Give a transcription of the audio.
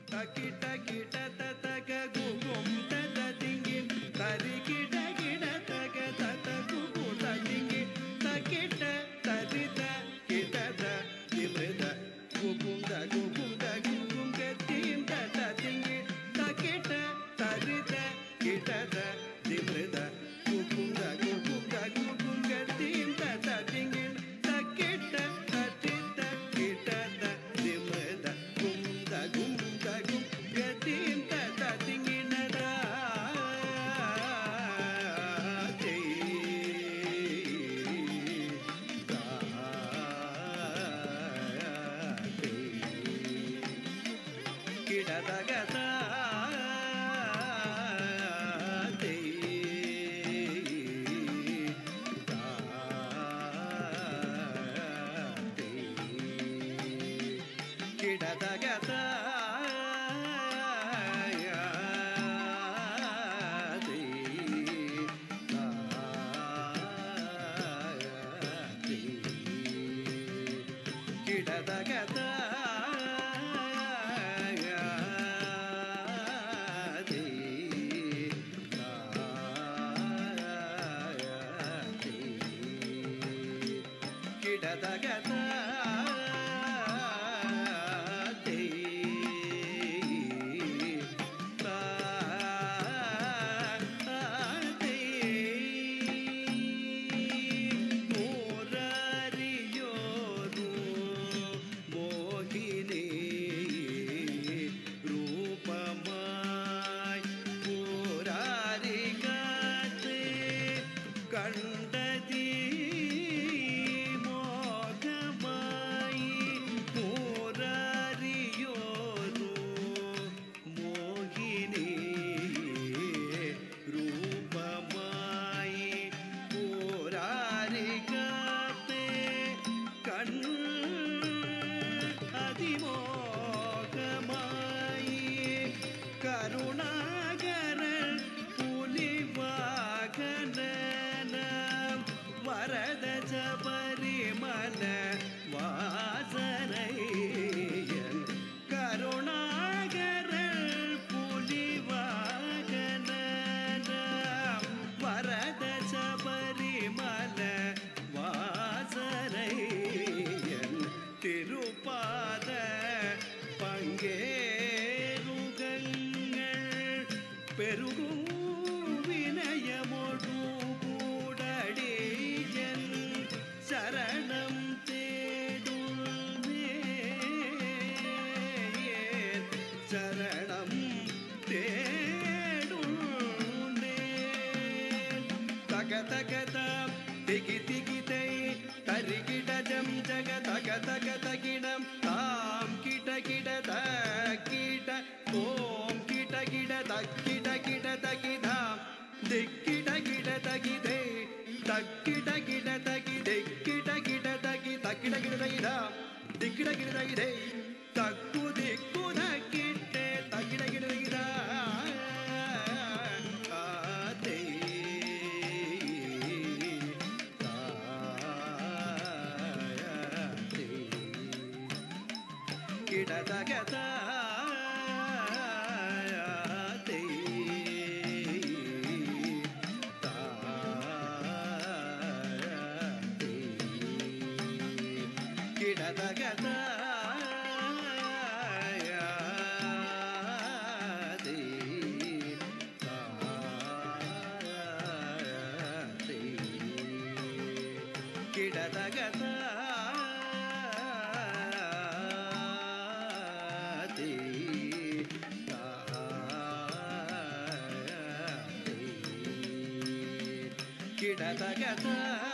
takita kita tataka gugum tatatingi tarikita kita taka tataku tatingi takita tarita kita da dimreda gugum da gugum gatim tatatingi takita tarita kita da dimreda gugum da gugum gatim tatatingi takita tarita kita da dimreda gum gatim tatatingi nada kidadagata kidadagata kidadagata kidadagata கண்டதி மோகமாயி முராரியோரு மோகினி ரூபமாயி முராரிகாத்தே கண் அதிமோகமாயி கருணாகரன் புலிவாகன வரத சபரிமல வாசனையன் கருணாகரன் புலிவாகன வரத சபரிமல வாசனையன் திருப்பாத பங்கேருகங்கள் பெருகும் வினயமொடு சரணம் தேடுமே சரணம் தேடுமே தக தகத திகி திகிதை தரிகிட ஜம் ஜக தக தக தகிடம் தாம் கிட கிட தகிட ஓம் கிட கிட தகிட கிட தகிதாம் திக்கிட கிட தகிதே தக்கிட கிட தகிதே கிட கிட தகி தக்கிட கிட தகிதா திக்கிட கிட தகிதே தக்கு திக்கு தக்கிட்டே தக்கிட கிட தகிதா ஆதே தாயாதே கிட தகதா kidadagata yadi tayadi kidadagata yadi tayadi kidadagata